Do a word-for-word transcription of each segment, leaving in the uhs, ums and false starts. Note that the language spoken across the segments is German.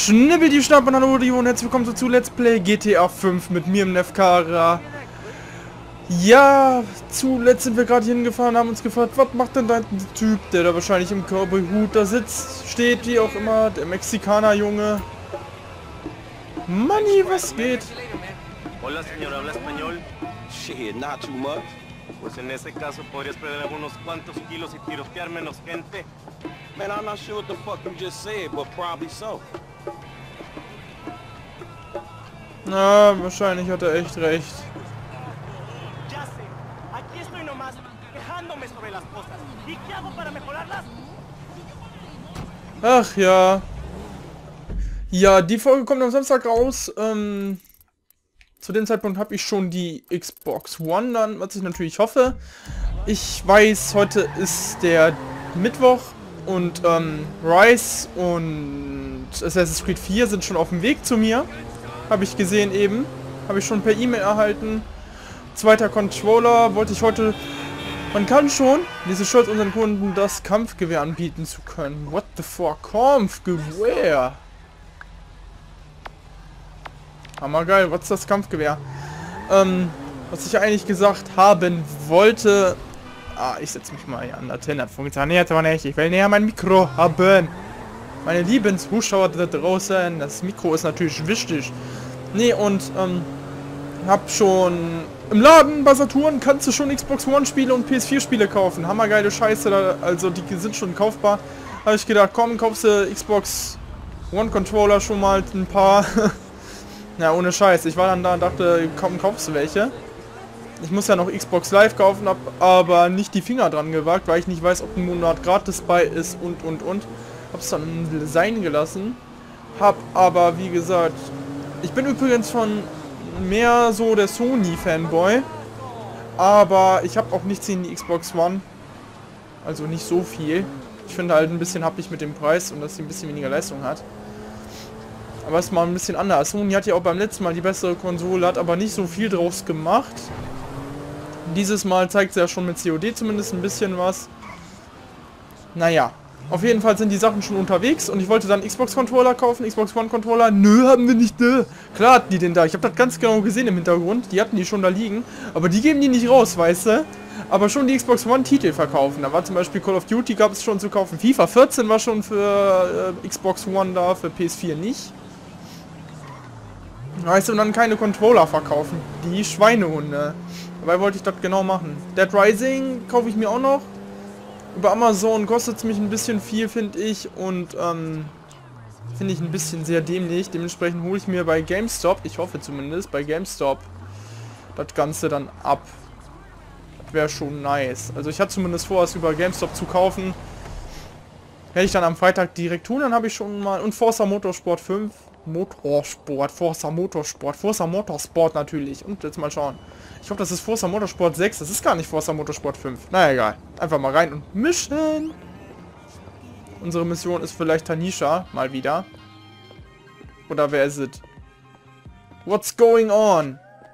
Schnibbel die Schnapp und hallo und herzlich willkommen zu Let's Play G T A fünf mit mir im Nefkara. Ja, zuletzt sind wir gerade hier hingefahren, haben uns gefragt, was macht denn da ein Typ, der da wahrscheinlich im Cowboy-Hut da sitzt, steht, wie auch immer, der Mexikaner-Junge. Manni, was geht? Hola, señor, ¿habla español? Shit, not too much. Pues en ese caso podrías perder algunos cuantos kilos y tirotear menos gente. Man, I'm not sure what the fuck you just said, but probably so. Na, wahrscheinlich hat er echt recht. Ya sé, aquí estoy nomás quejándome sobre las cosas. ¿Y qué hago para mejorarlas? Ach ja. Ja, die Folge kommt am Samstag raus. Ähm, zu dem Zeitpunkt habe ich schon die Xbox One dann, was ich natürlich hoffe. Ich weiß, heute ist der Mittwoch und ähm, Rise und Assassin's Creed vier sind schon auf dem Weg zu mir. Habe ich gesehen eben. Habe ich schon per E-Mail erhalten. Zweiter Controller wollte ich heute... Man kann schon, diese Stolz unseren Kunden das Kampfgewehr anbieten zu können. What the fuck? Kampfgewehr? Hammergeil, was ist das Kampfgewehr? Ähm, was ich eigentlich gesagt haben wollte... Ah, ich setze mich mal hier an der Tenne. Nee, jetzt aber nicht. Ich will näher mein Mikro haben. Meine lieben Zuschauer da draußen. Das Mikro ist natürlich wichtig. Nee, und, ähm, hab schon... Im Laden bei Saturn kannst du schon Xbox One Spiele und P S vier Spiele kaufen. Hammergeile Scheiße, da, also die sind schon kaufbar. Habe ich gedacht, komm, kaufst du Xbox One Controller schon mal ein paar. Ja, ohne Scheiß. Ich war dann da und dachte, komm, kaufst du welche. Ich muss ja noch Xbox Live kaufen, hab aber nicht die Finger dran gewagt, weil ich nicht weiß, ob ein Monat gratis bei ist und, und, und. Hab's dann sein gelassen. Hab aber, wie gesagt... Ich bin übrigens von mehr so der Sony-Fanboy. Aber ich habe auch nichts gegen die Xbox One. Also nicht so viel. Ich finde halt ein bisschen happig mit dem Preis und dass sie ein bisschen weniger Leistung hat. Aber es ist mal ein bisschen anders. Sony hat ja auch beim letzten Mal die bessere Konsole, hat aber nicht so viel draus gemacht. Dieses Mal zeigt sie ja schon mit C O D zumindest ein bisschen was. Naja. Auf jeden Fall sind die Sachen schon unterwegs und ich wollte dann Xbox-Controller kaufen, Xbox One-Controller. Nö, haben wir nicht, nö. Klar hatten die den da. Ich habe das ganz genau gesehen im Hintergrund. Die hatten die schon da liegen. Aber die geben die nicht raus, weißt du? Aber schon die Xbox One-Titel verkaufen. Da war zum Beispiel Call of Duty, gab es schon zu kaufen. FIFA vierzehn war schon für äh, Xbox One da, für P S vier nicht. Weißt du, und dann keine Controller verkaufen. Die Schweinehunde. Dabei wollte ich das genau machen. Dead Rising kaufe ich mir auch noch. Über Amazon kostet es mich ein bisschen viel, finde ich, und ähm, finde ich ein bisschen sehr dämlich. Dementsprechend hole ich mir bei GameStop, ich hoffe zumindest, bei GameStop das Ganze dann ab. Das wäre schon nice. Also ich hatte zumindest vor, es über GameStop zu kaufen. Werde ich dann am Freitag direkt tun, dann habe ich schon mal... Und Forza Motorsport fünf. Motorsport, Forza Motorsport, Forza Motorsport natürlich. Und jetzt mal schauen. Ich hoffe, das ist Forza Motorsport sechs. Das ist gar nicht Forza Motorsport fünf. Na egal. Einfach mal rein und mischen. Unsere Mission ist vielleicht Tanisha. Mal wieder. Oder wer ist es? What's going on?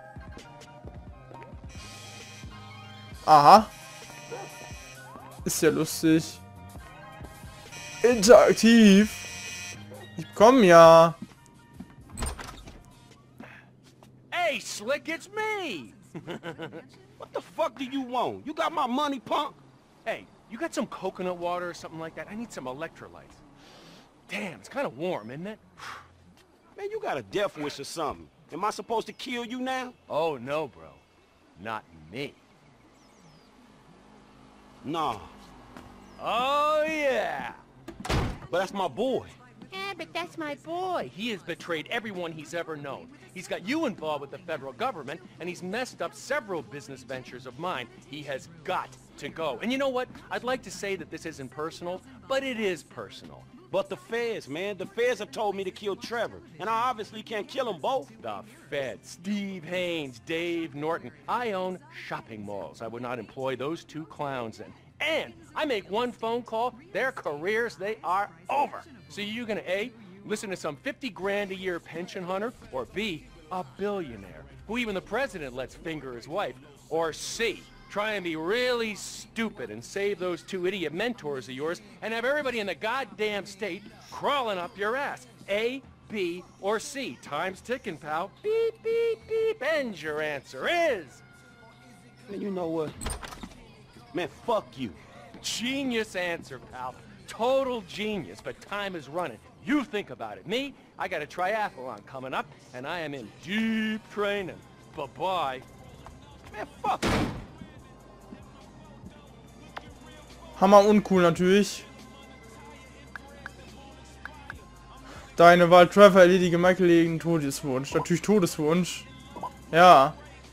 Aha. Ist ja lustig. Interaktiv. Ich komm ja. Hey, Slick, it's me! What the fuck do you want? You got my money, punk? Hey, you got some coconut water or something like that? I need some electrolytes. Damn, it's kind of warm, isn't it? Man, you got a death wish or something. Am I supposed to kill you now? Oh, no, bro. Not me. Nah. Oh, yeah. But that's my boy. Yeah, but that's my boy. He has betrayed everyone he's ever known. He's got you involved with the federal government, and he's messed up several business ventures of mine. He has got to go. And you know what? I'd like to say that this isn't personal, but it is personal. But the feds, man, the feds have told me to kill Trevor, and I obviously can't kill them both. The feds. Steve Haynes, Dave Norton. I own shopping malls. I would not employ those two clowns in. And I make one phone call, their careers, they are over. So you're gonna A, listen to some fifty grand a year pension hunter, or B, a billionaire, who even the president lets finger his wife, or C, try and be really stupid and save those two idiot mentors of yours and have everybody in the goddamn state crawling up your ass. A B, or C? Time's ticking, pal. Beep, beep, beep. And your answer is... Man, you know what? Man, fuck you. Genius answer, pal. Total genius, but time is running. You think about it. Me, I got a triathlon coming up, and I am in deep training. Bye-bye. Man, fuck you. Hammer uncool natürlich. Deine Wahl, Trevor, erledige Michael gegen Todeswunsch. Natürlich Todeswunsch. Ja.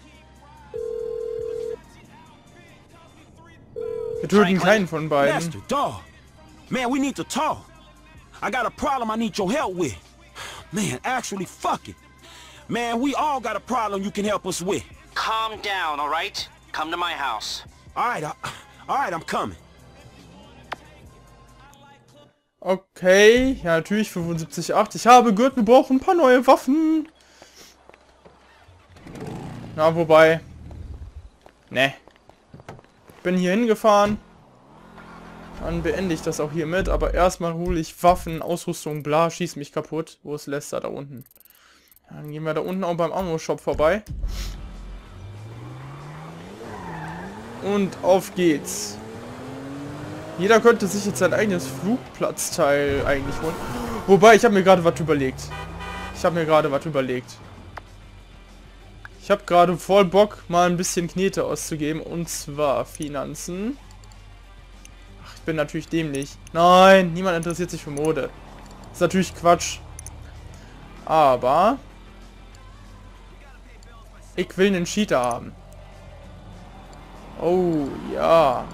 Wir töten keinen von beiden. Lester, dog. Man, we need to talk. I got a problem I need your help with. Man, actually, fuck it. Man, we all got a problem you can help us with. Calm down, all right? Come to my house. All right, I, all right, I'm coming. Okay, ja natürlich fünfundsiebzig Komma acht. Ich habe gehört, wir brauchen ein paar neue Waffen. Na, wobei. Ne. Bin hier hingefahren. Dann beende ich das auch hiermit. Aber erstmal hole ich Waffen, Ausrüstung, bla, schieß mich kaputt. Wo ist Lester? Da unten. Dann gehen wir da unten auch beim Ammo-Shop vorbei. Und auf geht's. Jeder könnte sich jetzt sein eigenes Flugplatzteil eigentlich holen. Wobei, ich habe mir gerade was überlegt. Ich habe mir gerade was überlegt. Ich habe gerade voll Bock, mal ein bisschen Knete auszugeben. Und zwar Finanzen. Ach, ich bin natürlich dämlich. Nein, niemand interessiert sich für Mode. Das ist natürlich Quatsch. Aber ich will einen Cheater haben. Oh, ja.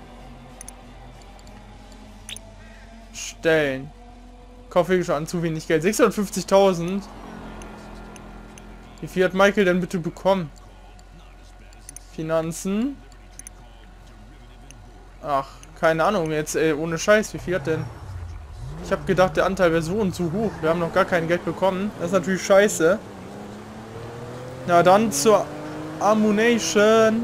Stellen. Kaufwege zu wenig Geld. sechshundertfünfzigtausend. Wie viel hat Michael denn bitte bekommen? Finanzen. Ach, keine Ahnung jetzt, ey, ohne Scheiß. Wie viel hat denn? Ich habe gedacht, der Anteil wäre so und so hoch. Wir haben noch gar kein Geld bekommen. Das ist natürlich scheiße. Na dann zur Ammunition.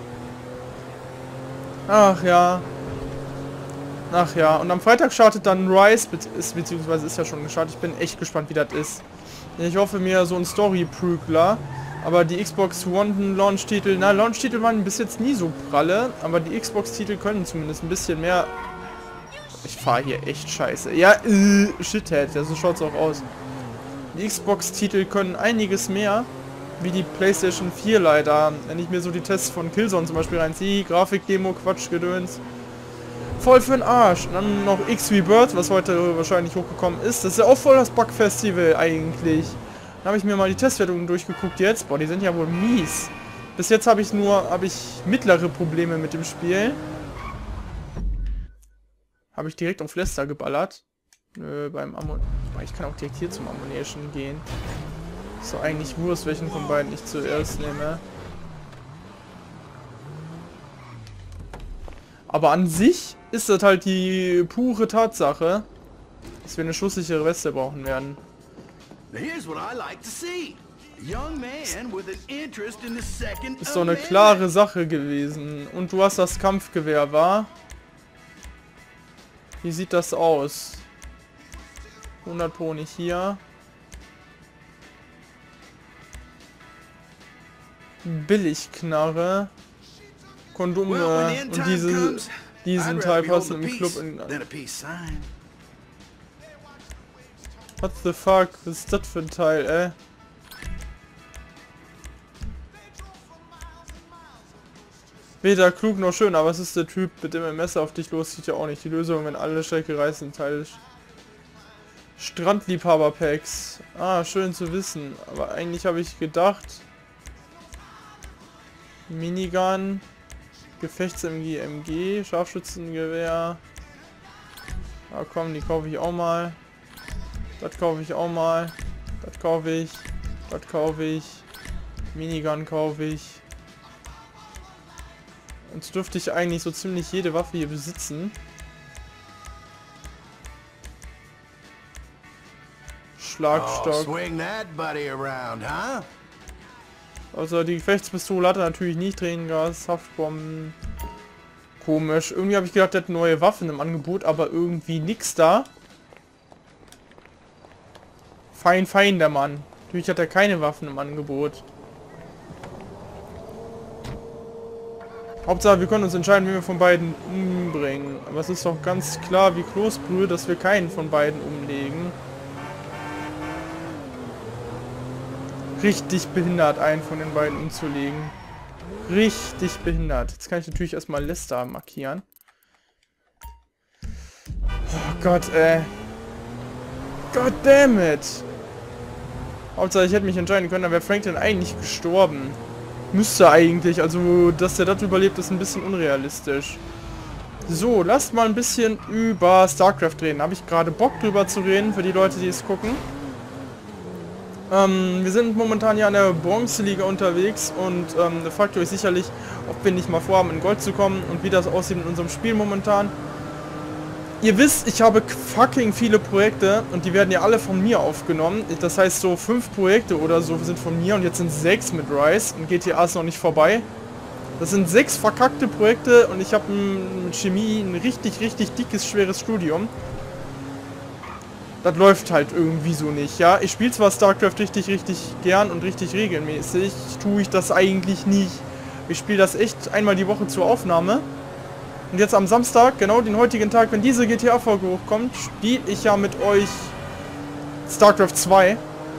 Ach ja. Ach ja, und am Freitag startet dann Rise, be ist, beziehungsweise ist ja schon gestartet. Ich bin echt gespannt, wie das ist. Ich hoffe mir so ein Story-Prügler. Aber die Xbox One Launch-Titel, na, Launch-Titel waren bis jetzt nie so pralle, aber die Xbox-Titel können zumindest ein bisschen mehr... Ich fahre hier echt scheiße. Ja, äh, Shithead, ja, so schaut's auch aus. Die Xbox-Titel können einiges mehr, wie die PlayStation vier leider. Wenn ich mir so die Tests von Killzone zum Beispiel reinziehe, Grafikdemo, Quatsch, Gedöns. Voll für den Arsch. Und dann noch X-Rebirth, was heute wahrscheinlich hochgekommen ist. Das ist ja auch voll das Bug-Festival eigentlich. Dann habe ich mir mal die Testwertungen durchgeguckt jetzt. Boah, die sind ja wohl mies. Bis jetzt habe ich nur, habe ich mittlere Probleme mit dem Spiel. Habe ich direkt auf Lester geballert. Nö, beim Ammo... Ich kann auch direkt hier zum Ammunition gehen. Ist doch eigentlich Wurst, welchen von beiden ich zuerst nehme. Aber an sich ist das halt die pure Tatsache, dass wir eine schusssichere Weste brauchen werden. Ist doch eine klare Sache gewesen. Und du hast das Kampfgewehr, wa? Wie sieht das aus? hundert Pro nicht hier. Billigknarre. Kondome well, und diese, diesen Teil passen im Club in... What the fuck? Was ist das für ein Teil, ey? Weder klug noch schön, aber es ist der Typ, mit dem er Messer auf dich los sieht ja auch nicht. Die Lösung, wenn alle Strecke reißen, Teil... Strandliebhaber-Packs. Ah, schön zu wissen. Aber eigentlich habe ich gedacht... Minigun... Gefechts-M G, M G, Scharfschützengewehr. Ah komm, die kaufe ich auch mal. Das kaufe ich auch mal. Das kaufe ich. Das kaufe ich. Minigun kaufe ich. Jetzt dürfte ich eigentlich so ziemlich jede Waffe hier besitzen. Schlagstock. Oh, swing that buddy around, huh? Also die Gefechtspistole hatte natürlich nicht Tränengas, Haftbomben. Komisch. Irgendwie habe ich gedacht, der hat neue Waffen im Angebot, aber irgendwie nix da. Fein, fein, der Mann. Natürlich hat er keine Waffen im Angebot. Hauptsache, wir können uns entscheiden, wen wir von beiden umbringen. Aber es ist doch ganz klar wie Kloßbrühe, dass wir keinen von beiden umlegen. Richtig behindert, einen von den beiden umzulegen. Richtig behindert. Jetzt kann ich natürlich erstmal Lester markieren. Oh Gott, ey. God damn it. Hauptsache, ich hätte mich entscheiden können, dann wäre Franklin eigentlich gestorben. Müsste eigentlich, also, dass der das überlebt, ist ein bisschen unrealistisch. So, lasst mal ein bisschen über StarCraft reden. Habe ich gerade Bock drüber zu reden, für die Leute, die es gucken. Ähm, wir sind momentan ja in der Bronze-Liga unterwegs und ähm, da fragt ihr euch sicherlich, ob wir nicht mal vorhaben, in Gold zu kommen und wie das aussieht in unserem Spiel momentan. Ihr wisst, ich habe fucking viele Projekte und die werden ja alle von mir aufgenommen. Das heißt, so fünf Projekte oder so sind von mir und jetzt sind sechs mit Rise und G T A ist noch nicht vorbei. Das sind sechs verkackte Projekte und ich habe mit Chemie ein richtig, richtig dickes, schweres Studium. Das läuft halt irgendwie so nicht, ja. Ich spiele zwar StarCraft richtig, richtig gern und richtig regelmäßig, tue ich das eigentlich nicht. Ich spiele das echt einmal die Woche zur Aufnahme. Und jetzt am Samstag, genau den heutigen Tag, wenn diese G T A-Folge hochkommt, spiele ich ja mit euch StarCraft zwei.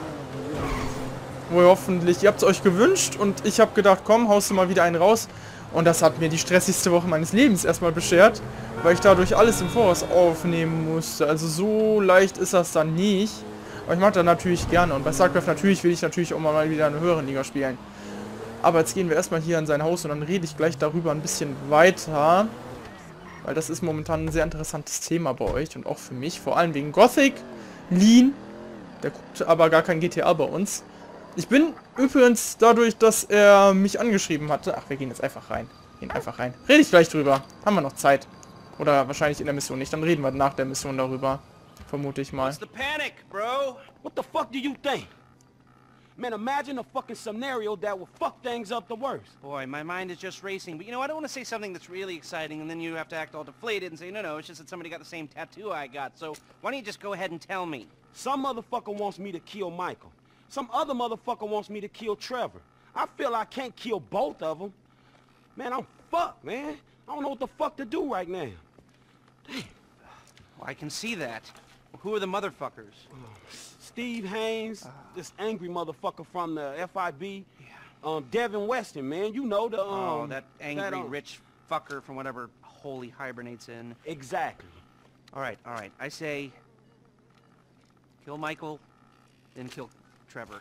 Wo ihr hoffentlich, ihr habt es euch gewünscht und ich habe gedacht, komm, haust du mal wieder einen raus. Und das hat mir die stressigste Woche meines Lebens erstmal beschert, weil ich dadurch alles im Voraus aufnehmen musste. Also so leicht ist das dann nicht. Aber ich mache das natürlich gerne. Und bei StarCraft natürlich will ich natürlich auch mal wieder eine höhere Liga spielen. Aber jetzt gehen wir erstmal hier in sein Haus und dann rede ich gleich darüber ein bisschen weiter. Weil das ist momentan ein sehr interessantes Thema bei euch und auch für mich. Vor allem wegen Gothic, Lean. Der guckt aber gar kein G T A bei uns. Ich bin übrigens dadurch, dass er mich angeschrieben hatte... Ach, wir gehen jetzt einfach rein. Gehen einfach rein. Rede ich gleich drüber. Haben wir noch Zeit. Oder wahrscheinlich in der Mission nicht. Dann reden wir nach der Mission darüber. Vermute ich mal. What's the panic, bro? What the fuck do you think? Man, imagine a fucking scenario that will fuck things up the worst. Boy, my mind is just racing. But you know, I don't want to say something that's really exciting and then you have to act all deflated and say, no, no, it's just that somebody got the same tattoo I got. So why don't you just go ahead and tell me? Some motherfucker wants me to kill Michael. Some other motherfucker wants me to kill Trevor. I feel I can't kill both of them. Man, I'm fucked, man. I don't know what the fuck to do right now. Damn. Well, I can see that. Well, who are the motherfuckers? Steve Haynes, uh, this angry motherfucker from the F I B. Yeah. Um, Devin Weston, man. You know the, um... Oh, that angry that, um, rich fucker from whatever hole he hibernates in. Exactly. All right, all right. I say... kill Michael, then kill Trevor.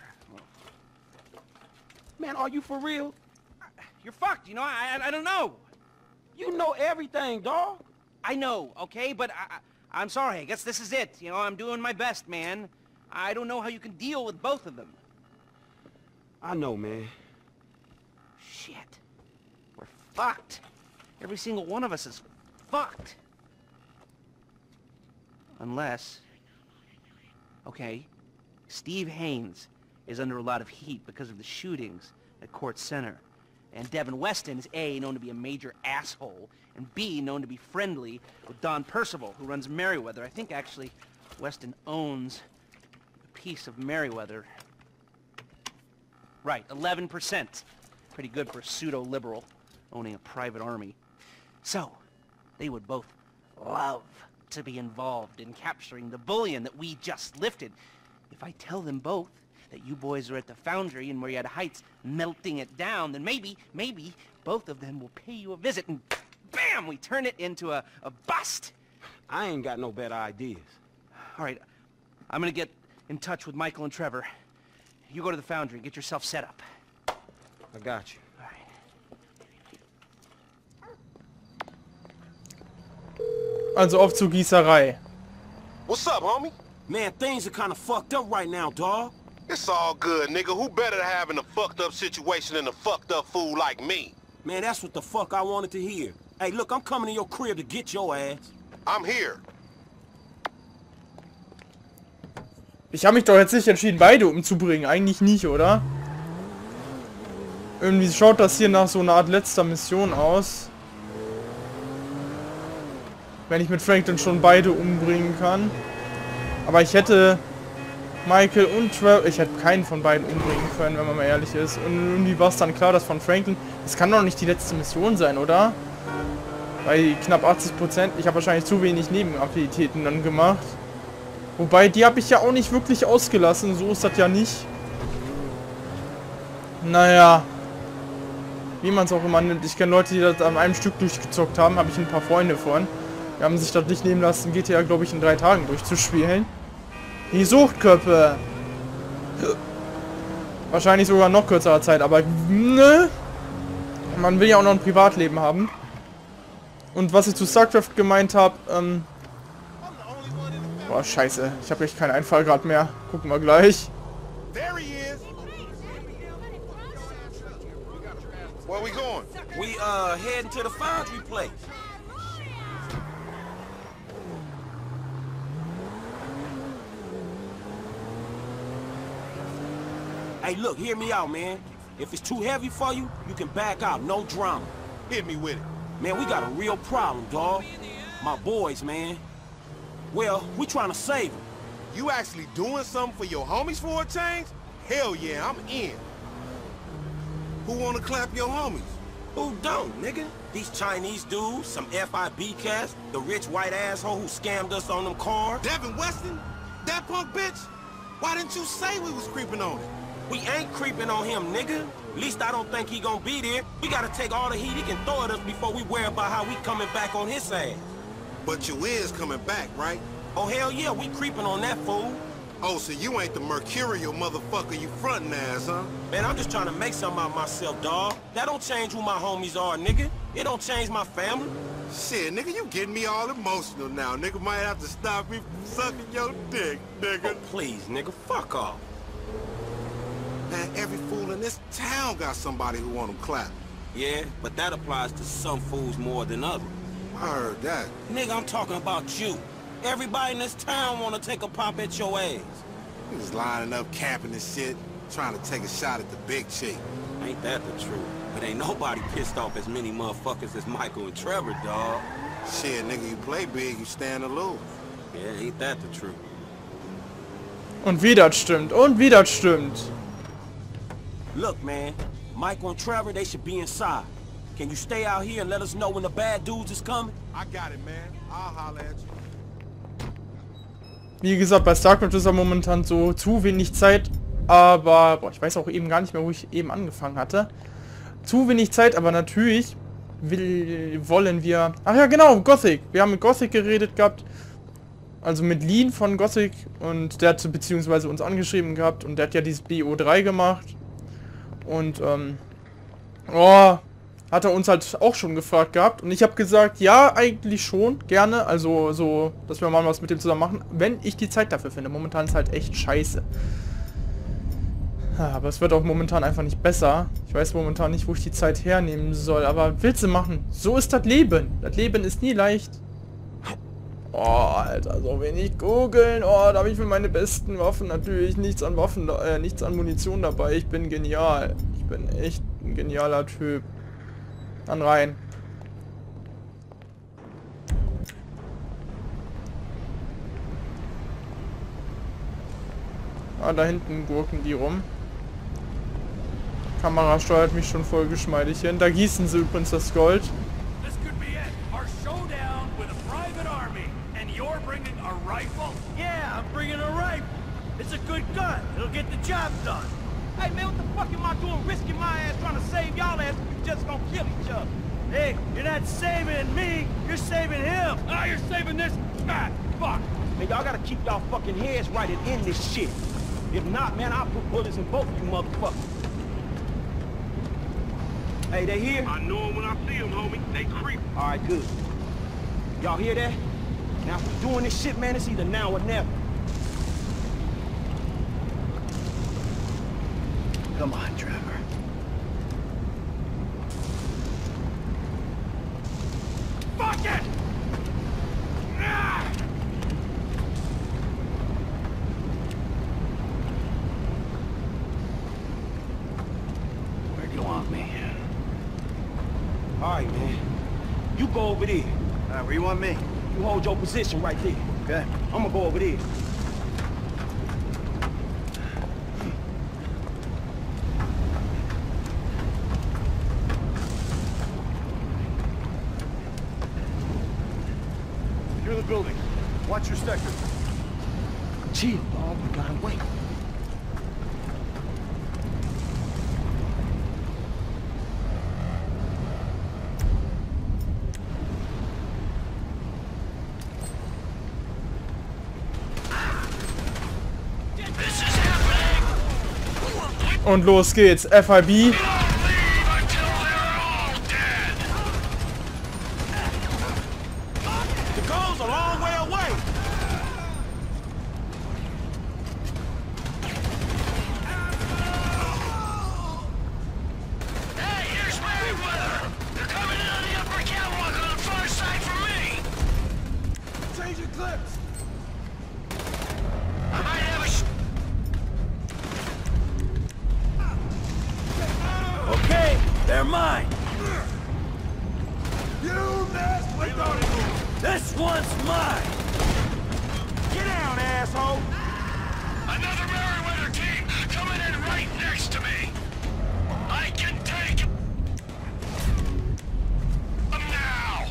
Man, are you for real? You're fucked, you know, I, I, I don't know. You know everything, dawg. I know, okay, but I, I, I'm sorry, I guess this is it. You know, I'm doing my best, man. I don't know how you can deal with both of them. I know, man. Shit. We're fucked. Every single one of us is fucked. Unless... okay, Steve Haynes is under a lot of heat because of the shootings at Court Center. And Devin Weston is A, known to be a major asshole, and B, known to be friendly with Don Percival, who runs Merryweather. I think, actually, Weston owns a piece of Merryweather. Right, eleven percent. Pretty good for a pseudo-liberal owning a private army. So, they would both love to be involved in capturing the bullion that we just lifted. If I tell them both that you boys are at the foundry in Marietta Heights melting it down, then maybe, maybe both of them will pay you a visit and bam, we turn it into a, a bust. I ain't got no better ideas. All right, I'm gonna get in touch with Michael and Trevor. You go to the foundry, get yourself set up. I got you. All right. Also auf zur Gießerei. What's up, homie? Man, things are kind of fucked up right now, dawg. It's all good, nigga. Who better to have in a fucked up situation than a fucked up fool like me? Man, that's what the fuck I wanted to hear. Hey, look, I'm coming to your crib to get your ass. I'm here. Ich habe mich doch jetzt nicht entschieden, beide umzubringen. Eigentlich nicht, oder? Irgendwie schaut das hier nach so einer Art letzter Mission aus. Wenn ich mit Franklin schon beide umbringen kann. Aber ich hätte Michael und Trevor. Ich hätte keinen von beiden umbringen können, wenn man mal ehrlich ist. Und irgendwie war es dann klar, dass von Franklin... Das kann doch nicht die letzte Mission sein, oder? Weil knapp achtzig Prozent... Ich habe wahrscheinlich zu wenig Nebenaktivitäten dann gemacht. Wobei, die habe ich ja auch nicht wirklich ausgelassen. So ist das ja nicht. Naja. Wie man es auch immer nennt. Ich kenne Leute, die das an einem Stück durchgezockt haben. Habe ich ein paar Freunde von. Die haben sich das nicht nehmen lassen, G T A, glaube ich, in drei Tagen durchzuspielen. Die Suchtköpfe. Wahrscheinlich sogar noch kürzerer Zeit, aber ne? Man will ja auch noch ein Privatleben haben. Und was ich zu StarCraft gemeint habe, ähm... Boah, scheiße. Ich habe echt keinen Einfall gerade mehr. Gucken wir gleich. There he is. Where we going? We, uh, heading to the foundry place. Hey, look, hear me out, man. If it's too heavy for you, you can back out. No drama. Hit me with it. Man, we got a real problem, dawg. My boys, man. Well, we trying to save them. You actually doing something for your homies for a change? Hell yeah, I'm in. Who wanna clap your homies? Who don't, nigga? These Chinese dudes, some F I B cats, the rich white asshole who scammed us on them cars. Devin Weston? That punk bitch? Why didn't you say we was creeping on it? We ain't creeping on him, nigga. At least I don't think he gonna be there. We gotta take all the heat he can throw at us before we worry about how we coming back on his ass. But you is coming back, right? Oh, hell yeah, we creeping on that fool. Oh, so you ain't the mercurial motherfucker you frontin' as, huh? Man, I'm just trying to make something out of myself, dawg. That don't change who my homies are, nigga. It don't change my family. Shit, nigga, you getting me all emotional now. Nigga might have to stop me from sucking your dick, nigga. Oh, please, nigga, fuck off. Man, every fool in this town got somebody who want them clapped. Yeah, but that applies to some fools more than others. I heard that. Nigga, I'm talking about you. Everybody in this town wanna take a pop at your ass. He was lining up, camping and shit, trying to take a shot at the big chick. Ain't that the truth? But ain't nobody pissed off as many motherfuckers as Michael and Trevor, dawg. Shit, nigga, you play big, you stand to lose. Yeah, ain't that the truth? Und wie das stimmt. Und wie das stimmt. Look, man. Michael and Trevor, they should be inside. Can you stay out here and let us know when the bad dudes is coming? I got it, man. I'll holler at you. Wie gesagt, bei StarCraft ist ja momentan so zu wenig Zeit, aber boah, ich weiß auch eben gar nicht mehr, wo ich eben angefangen hatte. Zu wenig Zeit, aber natürlich will, wollen wir... Ach ja, genau, Gothic. Wir haben mit Gothic geredet gehabt, also mit Lean von Gothic, und der hat beziehungsweise uns angeschrieben gehabt und der hat ja dieses B O drei gemacht und ähm, oh, hat er uns halt auch schon gefragt gehabt und ich habe gesagt, ja, eigentlich schon, gerne, also so, dass wir mal was mit dem zusammen machen, wenn ich die Zeit dafür finde. Momentan ist halt echt scheiße. Aber es wird auch momentan einfach nicht besser. Ich weiß momentan nicht, wo ich die Zeit hernehmen soll, aber willst du machen? So ist das Leben. Das Leben ist nie leicht. Oh, Alter, so wenig googeln. Oh, da habe ich für meine besten Waffen natürlich nichts an Waffen, äh, nichts an Munition dabei. Ich bin genial. Ich bin echt ein genialer Typ. Dann rein. Ah, da hinten gurken die rum. Kamera steuert mich schon voll geschmeidig hin. Da gießen sie übrigens das Gold. This could be it. Our showdown with a private army. And you're bringing a rifle? Yeah, I'm bringing a rifle. It's a good gun. It'll get the job done. Hey, man, what the fuck am I doing risking my ass trying to save y'all ass if you just gonna kill each other? Hey, you're not saving me, you're saving him. Ah, you're saving this fat fuck. Man, y'all gotta keep y'all fucking heads right and end this shit. If not, man, I'll put bullets in both of you motherfuckers. Hey, they here? I know them when I see them, homie. They creep. All right, good. Y'all hear that? Now, if we're doing this shit, man, it's either now or never. Come on, Trevor. Fuck it! Ah! Where do you want me? All right, man. You go over there. Uh, where you want me? You hold your position right there. Okay. I'm gonna go over there. building. Watch your sector. Chill, dog. We gotta wait. Und los geht's. F I B. Okay, they're mine. You mess with them! This one's mine. Get down, asshole. Another Merryweather team coming in right next to me. I can take them now.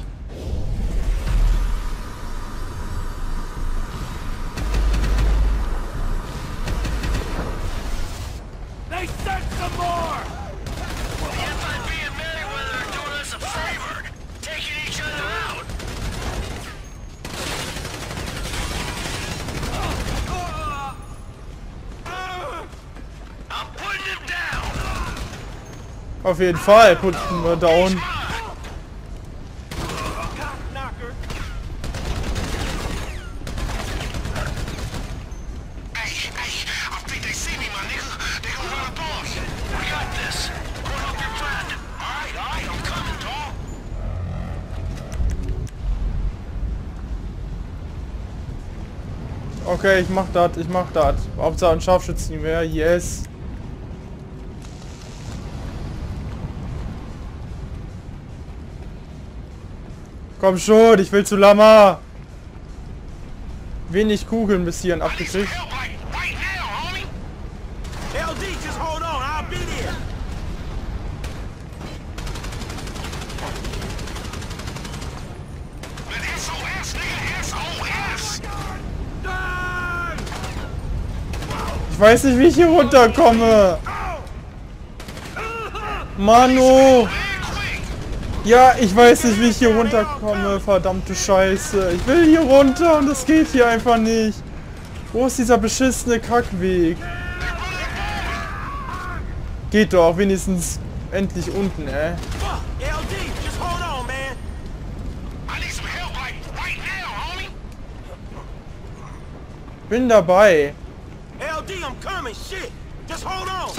They sent some more. The F I B and Merryweather are doing us a favor, taking each other out. I'm putting him down. Auf jeden Fall. Putten wir down. Okay, ich mach das, ich mach das. Hauptsache ein Scharfschützengewehr, yes. Komm schon, ich will zu Lama. Wenig Kugeln bis hierhin abgekriegt. L D, just hold on. I'll be there. S O S, nigga, S O S. Ich weiß nicht, wie ich hier runterkomme. Manu. Ja, ich weiß nicht, wie ich hier runterkomme. Verdammte Scheiße. Ich will hier runter und das geht hier einfach nicht. Wo ist dieser beschissene Kackweg? Geht doch, wenigstens endlich unten, ey. L D, just hold on, man. I need some help right, right now, homie. Bin dabei. L D, I'm coming. Shit. Just hold on.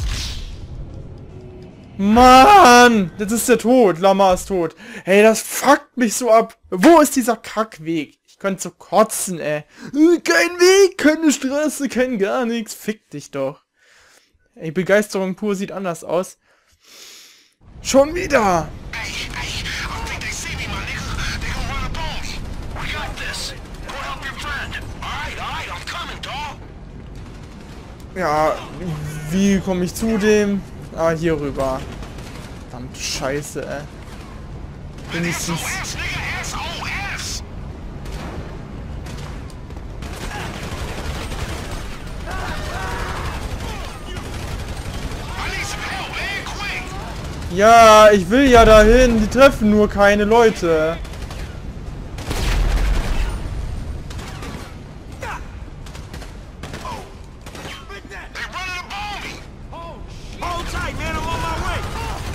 Mann! Jetzt ist der tot. Lama ist tot. Hey, das fuckt mich so ab. Wo ist dieser Kackweg? Ich könnte so kotzen, ey. Kein Weg, keine Straße, kein gar nichts. Fick dich doch. Ey, Begeisterung pur sieht anders aus. Schon wieder! Hey, hey, I think they see me, my nigga. They gonna run up on me. We got this. Go help your friend. Alright, alright, I'm coming, dog. Ja, wie komme ich zu dem? Ah, hier rüber. Verdammt Scheiße, ey. Wenigstens. S O S, nigga, S O S. I need some help, man, quick. Ja, ich will ja dahin. Die treffen nur keine Leute. They running up on me. Hold tight, man. I'm on my way.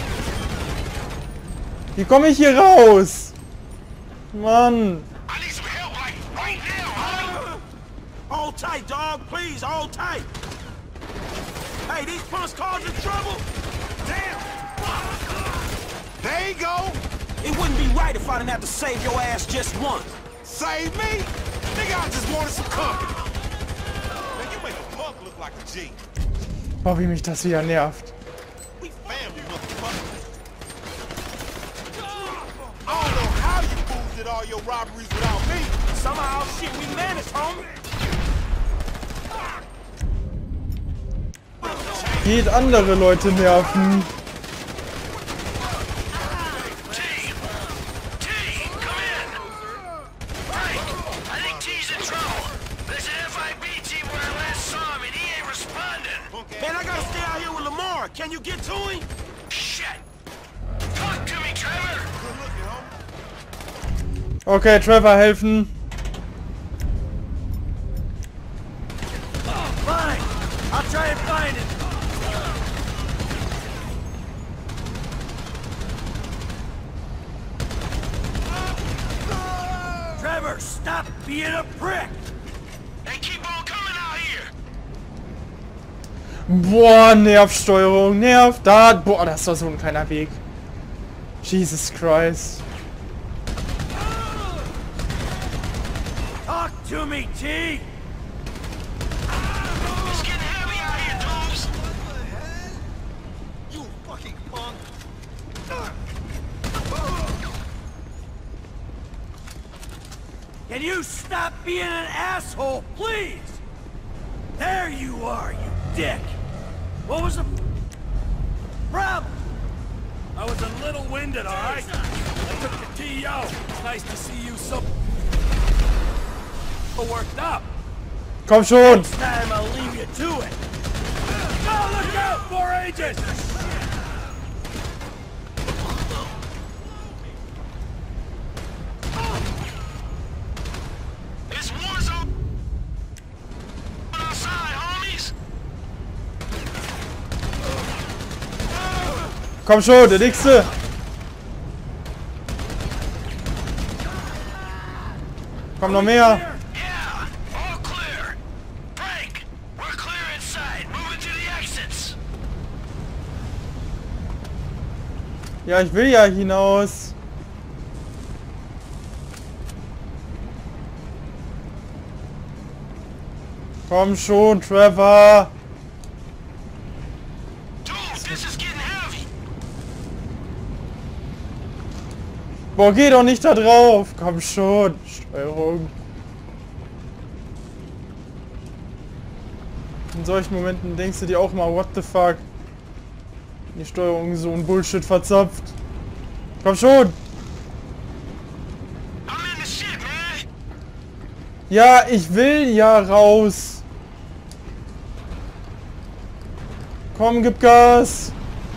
Wie komme ich hier raus? Mann. I need some help right, right now, homie. Hold tight, dog. Please, hold tight. Hey, these punks causing trouble. Damn! There you go! It wouldn't be right if I didn't have to save your ass just once. Save me? Nigga, I just wanted some company. Man, you make a punk look like a G. Boah, wie mich das wieder nervt. We family, motherfucker. I don't know how you fools did all your robberies without me. Somehow, shit, we managed, homie. Geht andere Leute nerven. Team, team, come in. Frank, I Okay, Trevor helfen. Fine. I'll try and find it. Trevor, stop being a prick. Hey, keep on coming out here. Boah, Nervsteuerung, nervt. Da, boah, das war so ein kleiner Weg. Jesus Christ. Talk to me, T. It's getting heavy out here, dudes. You fucking punk. Can you stop being an asshole, please? There you are, you dick. What was the problem? I was a little winded, all right? I took the T O. It's nice to see you so worked up. Komm schon. Next time I'll leave you to it. Oh, look out! Four ages! It's war zone outside, homies. Komm schon, der nächste. Komm noch mehr. Yeah, all clear. Frank, we're clear inside. Moving to the exits. Ja, ich will ja hinaus. Komm schon, Trevor. Dude, this is getting heavy. Boah, geh doch nicht da drauf. Komm schon. Steuerung. In solchen Momenten denkst du dir auch mal, what the fuck? Die Steuerung so ein Bullshit verzapft. Komm schon. I'm in the shit, man. Ja, ich will ja raus. Komm, gib Gas.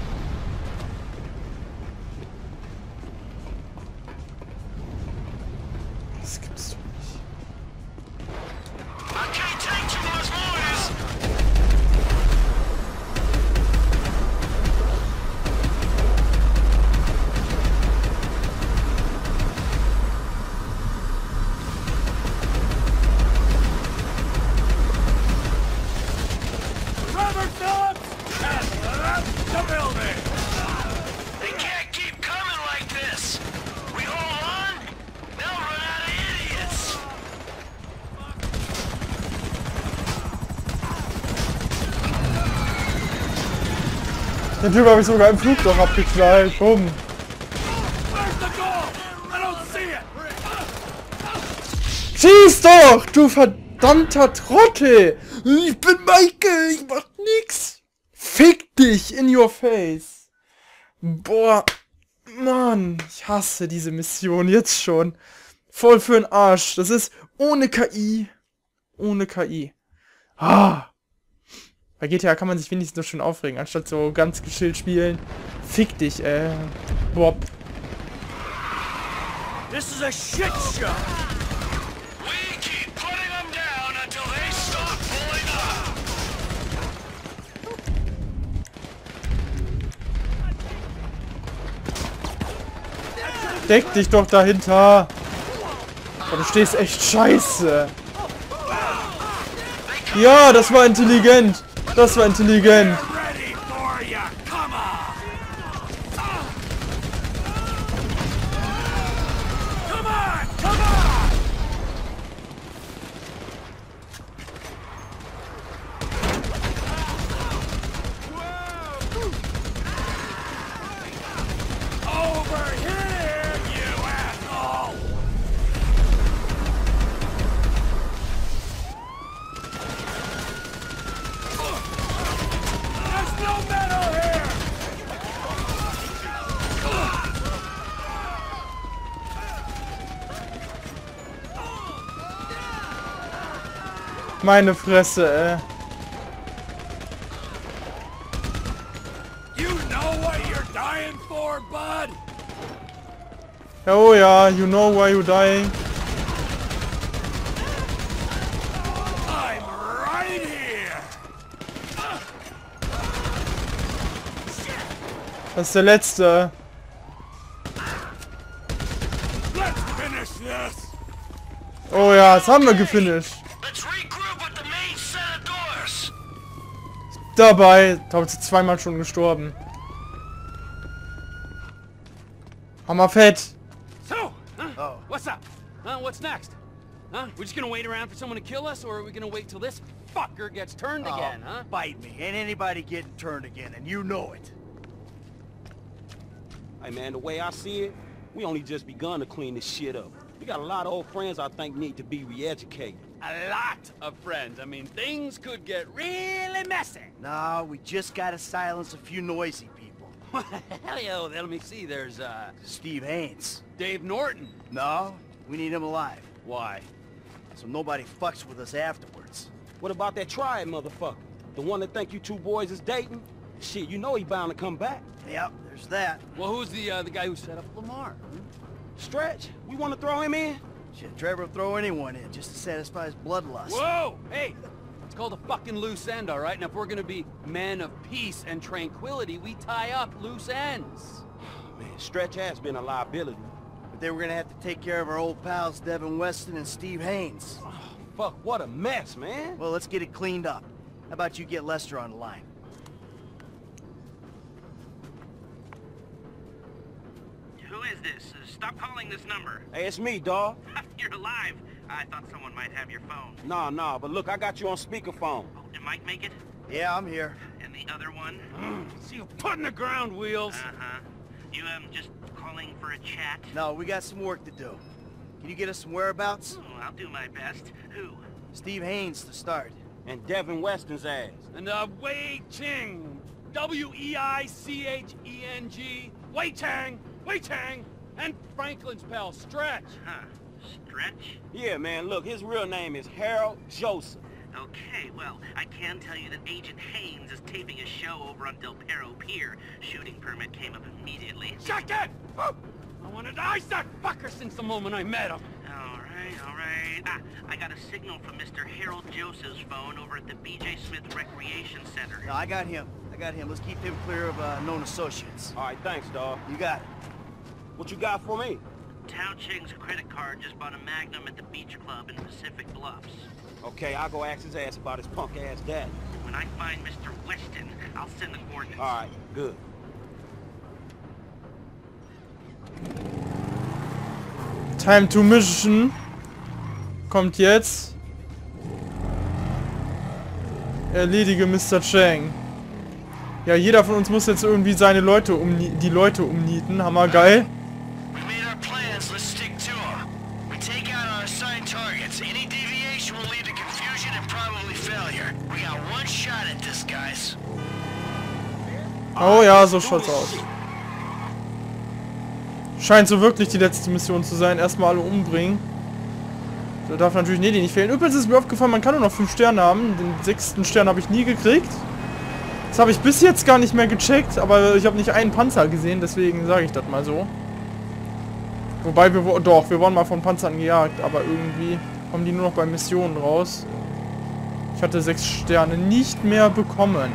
Das gibt's doch nicht. I can't take too much more of this. Trevor Phillips! Has left the building! They can't keep coming like this. We hold on, they'll run out of idiots. Den Typ habe ich sogar im Flug doch abgeknallt. Bumm. Where's the goal? I don't see it! Schieß doch, du verdammter Trottel. Ich bin Michael, ich mach nix. Fick dich in your face. Boah, Mann, ich hasse diese Mission jetzt schon. Voll für den Arsch. Das ist ohne K I. Ohne K I. Ah. Bei G T A kann man sich wenigstens noch schon aufregen, anstatt so ganz gechillt spielen. Fick dich, äh, Bob. This is a shit show. We keep putting them down until they stop pulling up. Deck dich doch dahinter. Oh, du stehst echt scheiße. Ja, das war intelligent. Das war intelligent. Ready for ya! Come on! Come on! Come on! Over here, you asshole! There's no metal here! Meine Fresse, ey. You know what you're dying for, bud? Ja, oh ja, you know why you dying. I'm right here. Das ist der letzte. Let's finish this. Oh ja, das haben wir gefinisht. Let's regroup with the main set of doors. Dabei, da ist zweimal schon gestorben. Hammerfett. So, huh? Oh. What's up? Huh? What's next? Huh? We're just gonna wait around for someone to kill us, or are we gonna wait till this fucker gets turned Oh, again, huh? Bite me. Ain't anybody getting turned again, and you know it. Hey, man, the way I see it, we only just begun to clean this shit up. We got a lot of old friends I think need to be re-educated. A lot of friends. I mean, things could get really messy. No, we just gotta silence a few noisy people. Hell yeah, let me see. There's, uh... Steve Haynes. Dave Norton. No, we need him alive. Why? So nobody fucks with us afterwards. What about that triad motherfucker? The one that think you two boys is dating? Shit, you know he bound to come back. Yep, there's that. Well, who's the, uh, the guy who set up Lamar? Hmm? Stretch, we want to throw him in? Shit, Trevor will throw anyone in just to satisfy his bloodlust. Whoa! Hey! It's called a fucking loose end, alright? And if we're gonna be men of peace and tranquility, we tie up loose ends. Man, Stretch has been a liability. But they were gonna have to take care of our old pals Devin Weston and Steve Haynes. Oh, fuck, what a mess, man. Well, let's get it cleaned up. How about you get Lester on the line? Who is this? Uh, stop calling this number. Hey, it's me, dawg. You're alive. I thought someone might have your phone. Nah, nah, but look, I got you on speakerphone. Oh, did Mike make it? Yeah, I'm here. And the other one? See you putting the ground wheels. Uh-huh. You, um, just calling for a chat? No, we got some work to do. Can you get us some whereabouts? Oh, I'll do my best. Who? Steve Haynes to start. And Devin Weston's ass. And, uh, Wei Cheng. W E I C H E N G. Wei Cheng. Wei Cheng. And Franklin's pal, Stretch. Huh. Stretch? Yeah, man, look, his real name is Harold Joseph. Okay, well, I can tell you that Agent Haynes is taping a show over on Del Perro Pier. Shooting permit came up immediately. Shut it! Oh, I wanted to ice that fucker since the moment I met him. Alright, alright. Ah, I got a signal from Mister Harold Joseph's phone over at the B J Smith Recreation Center. No, I got him. I got him. Let's keep him clear of uh, known associates. All right, thanks, dawg. You got it. What you got for me? Tao Ching's credit card just bought a Magnum at the Beach Club in Pacific Bluffs. Okay, I'll go ask his ass about his punk-ass dad. When I find Mister Weston, I'll send the coordinates. All right, good. Time to Mission kommt jetzt. Erledige Mister Cheng. Ja, jeder von uns muss jetzt irgendwie seine Leute um die Leute umnieten. Hammergeil. We made our plans, let's stick to them. We take out our assigned targets. Any deviation will lead to confusion and probably failure. We got one shot at this, guys. Oh ja, so schaut's aus. Scheint so wirklich die letzte Mission zu sein. Erstmal alle umbringen. Da darf natürlich Nedi nicht fehlen. Übrigens ist mir aufgefallen, man kann nur noch fünf Sterne haben. Den sechsten Stern habe ich nie gekriegt. Das habe ich bis jetzt gar nicht mehr gecheckt, aber ich habe nicht einen Panzer gesehen, deswegen sage ich das mal so. Wobei wir, doch, wir wurden mal von Panzern gejagt, aber irgendwie kommen die nur noch bei Missionen raus. Ich hatte sechs Sterne nicht mehr bekommen.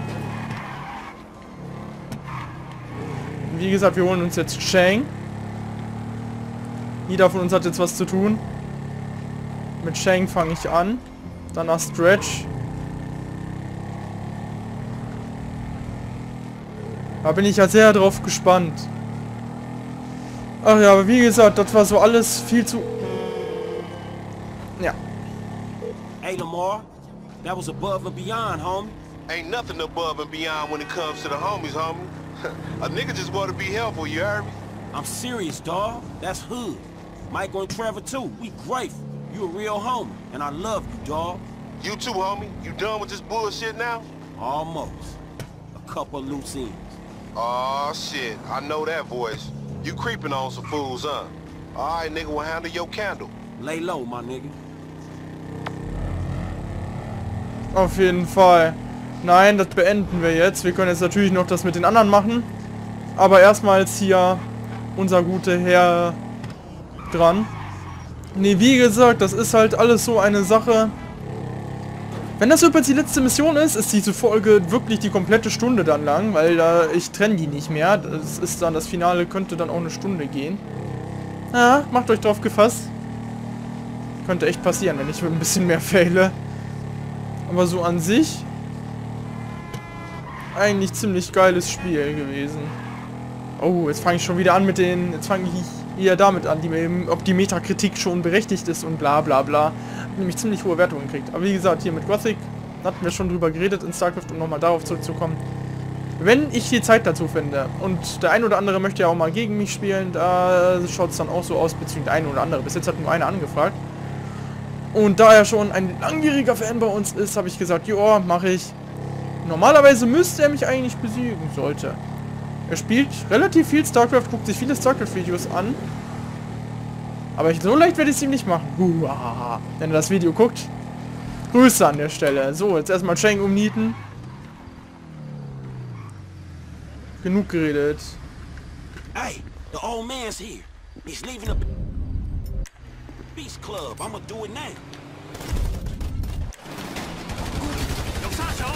Wie gesagt, wir holen uns jetzt Cheng. Jeder von uns hat jetzt was zu tun. Mit Cheng fange ich an. Danach Stretch. Da bin ich ja sehr drauf gespannt. Ach ja, aber wie gesagt, das war so alles viel zu... Ja. Hey, Lamar. That was above and beyond, homie. Ain't nothing above and beyond when it comes to the homies, homie. A nigga just want to be helpful, you heard me? I'm serious, dawg. That's hood. Michael and Trevor, too. We grateful. You a real homie, and I love you, dawg. You too, homie. You done with this bullshit now? Almost. A couple loose ends. Aw, shit. I know that voice. You creeping on some fools, huh? Alright, nigga, will handle your candle. Lay low, my nigga. Auf jeden Fall. Nein, das beenden wir jetzt. Wir können jetzt natürlich noch das mit den anderen machen. Aber erstmals hier unser guter Herr dran. Nee, wie gesagt, das ist halt alles so eine Sache. Wenn das übrigens die letzte Mission ist, ist diese Folge wirklich die komplette Stunde dann lang, weil da ich trenne die nicht mehr. Das ist dann, das Finale könnte dann auch eine Stunde gehen. Ja, macht euch drauf gefasst. Könnte echt passieren, wenn ich ein bisschen mehr faile. Aber so an sich eigentlich ziemlich geiles Spiel gewesen. Oh, jetzt fange ich schon wieder an mit den... Jetzt fange ich eher damit an, die, ob die Metakritik schon berechtigt ist und bla bla bla. Hab nämlich ziemlich hohe Wertungen gekriegt. Aber wie gesagt, hier mit Gothic hatten wir schon drüber geredet in StarCraft, um nochmal darauf zurückzukommen. Wenn ich die Zeit dazu finde, und der ein oder andere möchte ja auch mal gegen mich spielen, da schaut es dann auch so aus, beziehungsweise der eine oder andere. Bis jetzt hat nur einer angefragt. Und da er schon ein langjähriger Fan bei uns ist, habe ich gesagt, ja, mache ich. Normalerweise müsste er mich eigentlich besiegen, sollte. Er spielt relativ viel StarCraft, guckt sich viele StarCraft-Videos an. Aber ich, so leicht werde ich es ihm nicht machen. Uah. Wenn er das Video guckt, Grüße an der Stelle. So, jetzt erstmal Cheng umnieten. Genug geredet. Hey, the old man's here. He's leaving the Beast Club. I'ma do it now. Yo, Sancho!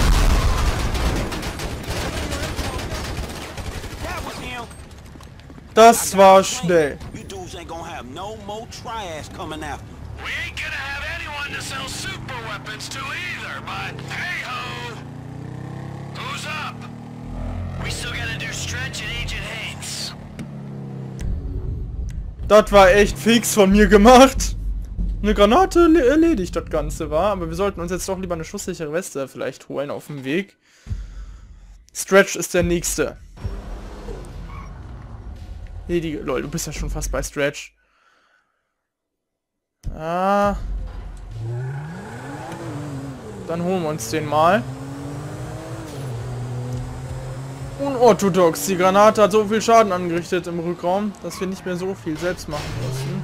That was him. Das war schnell. You dudes ain't gonna have no more triads coming after. We ain't gonna have anyone to sell super weapons to either, but hey-ho! Who's up? We still gotta do Stretch and Agent Haynes. Das war echt fix von mir gemacht. Eine Granate erledigt das Ganze war, aber wir sollten uns jetzt doch lieber eine schusssichere Weste vielleicht holen auf dem Weg. Stretch ist der nächste. Nee, die, lol, du bist ja schon fast bei Stretch. Ah. Dann holen wir uns den mal. Unorthodox. Die Granate hat so viel Schaden angerichtet im Rückraum, dass wir nicht mehr so viel selbst machen mussten.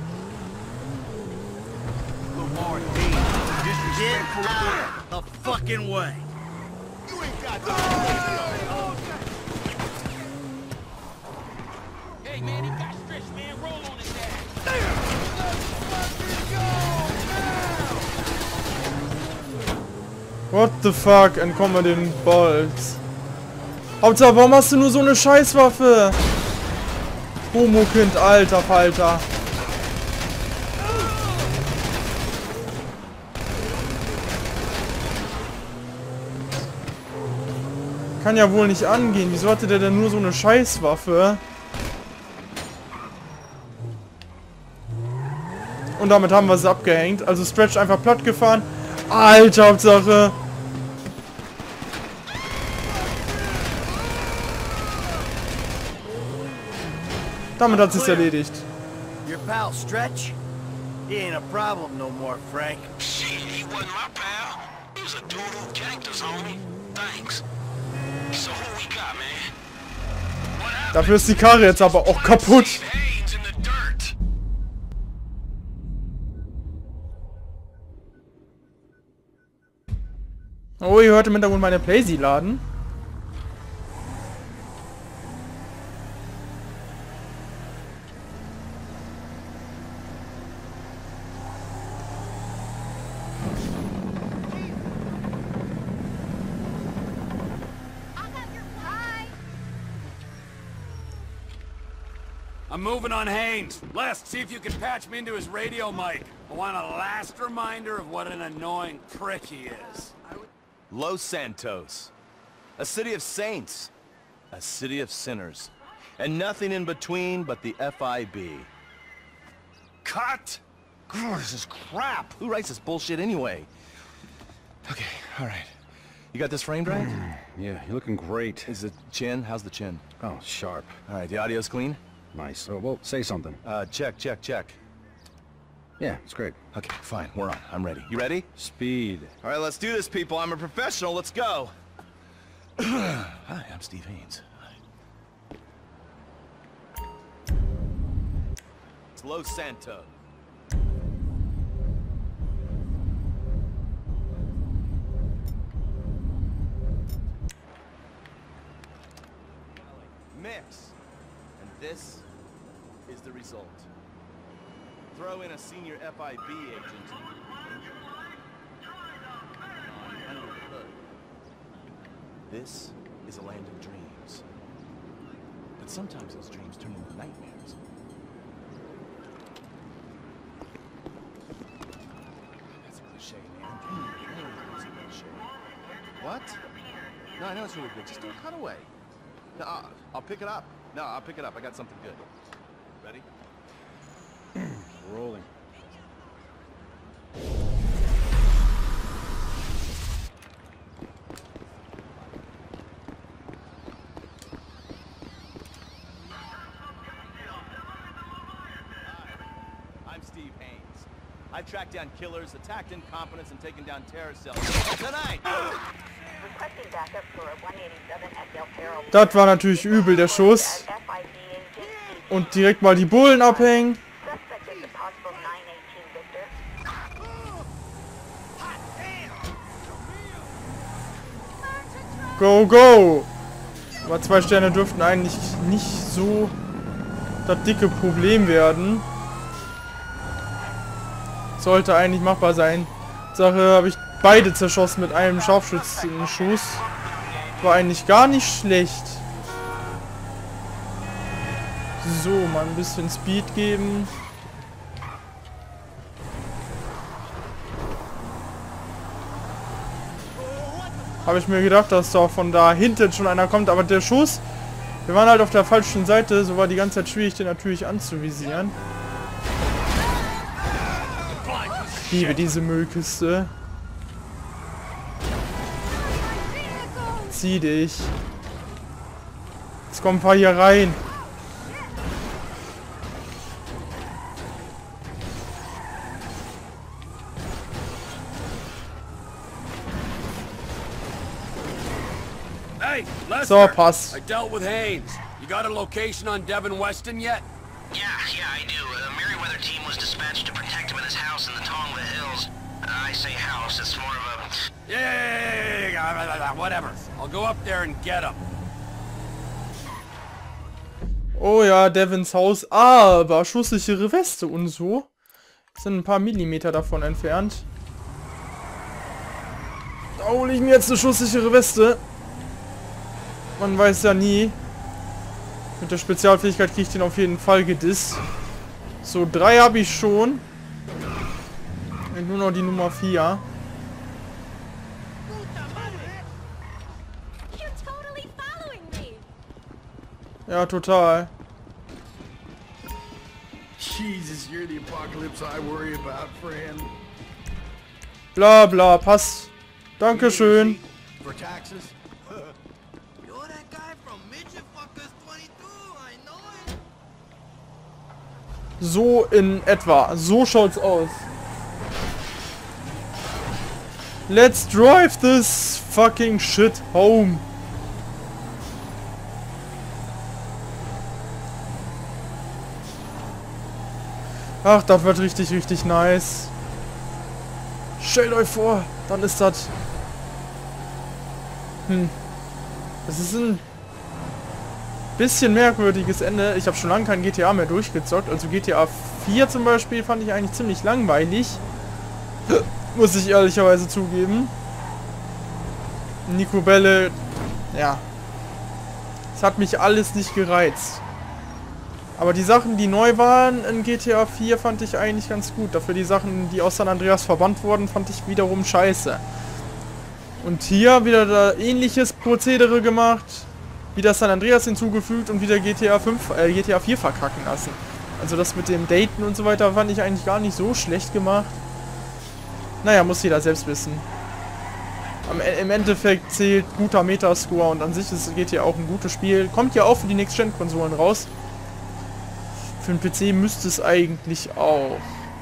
Get out the fucking way. Hey, man, he got Stretch, man. Roll on his ass. What the fuck? Entkommen wir den Balls. Hauptsache, warum hast du nur so eine Scheißwaffe? Homo-Kind, alter Falter. Kann ja wohl nicht angehen. Wieso hatte der denn nur so eine Scheißwaffe? Und damit haben wir sie abgehängt. Also Stretch einfach platt gefahren. Alter, Hauptsache. Damit hat sich's erledigt. Your pal Stretch? He ain't a problem no more, Frank. Shit, he wasn't my pal. He was a dude who ganked us, homie. Thanks. So who we got, man? What happened? Dafür ist die Karre jetzt aber auch kaputt. Haynes in the dirt. Oh, ihr hört im Hintergrund meine Playsee laden. I'm moving on Haynes. Les, see if you can patch me into his radio mic. I want a last reminder of what an annoying prick he is. Los Santos. A city of saints. A city of sinners. And nothing in between but the F I B. Cut! Oh, this is crap! Who writes this bullshit anyway? Okay, alright. You got this framed right? Yeah, you're looking great. Is the chin? How's the chin? Oh, sharp. Alright, the audio's clean? Nice. Oh, well, say something. Uh, check, check, check. Yeah, it's great. Okay, fine. We're on. I'm ready. You ready? Speed. All right, let's do this, people. I'm a professional. Let's go. Hi, I'm Steve Haynes. It's Los Santos. Mix. And this is the result. throw in a senior F I B agent. This is a land of dreams. But sometimes those dreams turn into nightmares. That's a cliche, man. That's a cliche. What? No, I know it's really good. Just do a cutaway. No, I'll, I'll pick it up. No, I'll pick it up. I got something good. Ready? Rolling. I'm Steve Haynes. I've tracked down killers, attacked incompetents, and taken down terrorist cells. Tonight! Das war natürlich übel, der Schuss. Und direkt mal die Bullen abhängen. Go, go! Aber zwei Sterne dürften eigentlich nicht so das dicke Problem werden. Sollte eigentlich machbar sein. Sache habe ich beide zerschossen mit einem Scharfschützenschuss. War eigentlich gar nicht schlecht. So, mal ein bisschen Speed geben. Habe ich mir gedacht, dass da von da hinten schon einer kommt, aber der Schuss, wir waren halt auf der falschen Seite, so war die ganze Zeit schwierig, den natürlich anzuvisieren. Ich liebe diese Müllkiste. Zieh dich. Jetzt kommen ein paar hier rein. Hey, Lester. So, pass. I dealt with Haynes. You got a location on Devin Weston yet? Yeah, yeah, I do. The Merryweather team was dispatched to protect him in his house in the Tongva Hills. Uh, I say house, it's more of a... Yeah, yeah, yeah, yeah, whatever. I'll go up there and get him. Oh ja, Devins Haus, aber schusssichere Weste und so. Sind ein paar Millimeter davon entfernt. Da hole ich mir jetzt eine schusssichere Weste. Man weiß ja nie. Mit der Spezialfähigkeit kriege ich den auf jeden Fall gedisst. So, drei habe ich schon. Und nur noch die Nummer vier. Ja, total. Jesus, you're the apocalypse I worry about, friend. Bla bla, passt. Dankeschön. For taxes? You're that guy from Midget Fuckers twenty-two, I know it. So in etwa. So schaut's aus. Let's drive this fucking shit home. Ach, das wird richtig, richtig nice. Stellt euch vor, dann ist das... Hm. Das ist ein bisschen merkwürdiges Ende. Ich habe schon lange kein G T A mehr durchgezockt. Also G T A vier zum Beispiel fand ich eigentlich ziemlich langweilig. Muss ich ehrlicherweise zugeben. Nico Belle, ja. Es hat mich alles nicht gereizt. Aber die Sachen, die neu waren in G T A vier, fand ich eigentlich ganz gut. Dafür die Sachen, die aus San Andreas verbannt wurden, fand ich wiederum scheiße. Und hier wieder da ähnliches Prozedere gemacht. Wieder San Andreas hinzugefügt und wieder G T A fünf, äh, G T A vier verkacken lassen. Also das mit dem Daten und so weiter fand ich eigentlich gar nicht so schlecht gemacht. Naja, muss jeder selbst wissen. Am, Im Endeffekt zählt guter Metascore und an sich ist G T A auch ein gutes Spiel. Kommt ja auch für die Next-Gen-Konsolen raus. Für den P C müsste es eigentlich auch.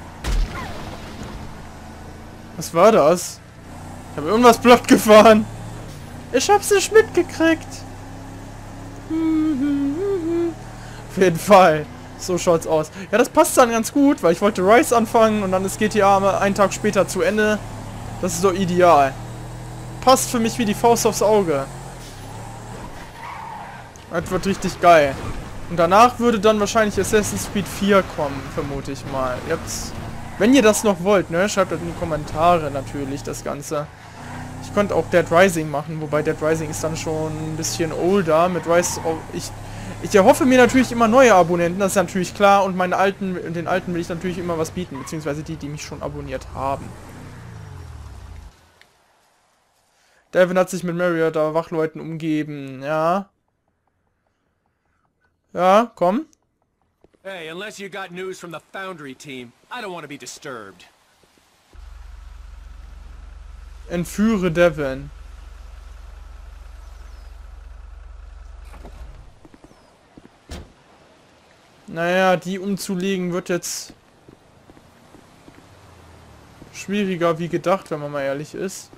Was war das? Ich habe irgendwas platt gefahren. Ich hab's nicht mitgekriegt. Auf jeden Fall. So schaut's aus. Ja, das passt dann ganz gut, weil ich wollte Rise anfangen und dann ist G T A einen Tag später zu Ende. Das ist doch ideal. Passt für mich wie die Faust aufs Auge. Das wird richtig geil. Und danach würde dann wahrscheinlich Assassin's Creed vier kommen, vermute ich mal. Ihr habt's, wenn ihr das noch wollt, ne, schreibt das in die Kommentare natürlich, das Ganze. Ich könnte auch Dead Rising machen, wobei Dead Rising ist dann schon ein bisschen older. Mit Rise of, ich, ich erhoffe mir natürlich immer neue Abonnenten, das ist natürlich klar. Und meinen alten, den alten will ich natürlich immer was bieten, beziehungsweise die, die mich schon abonniert haben. Devin hat sich mit Marriott Wachleuten umgeben, ja. Ja, komm. Hey, unless you got news from the Foundry team, I don't want to be disturbed. Entführe Devin. Naja, die umzulegen wird jetzt schwieriger wie gedacht, wenn man mal ehrlich ist.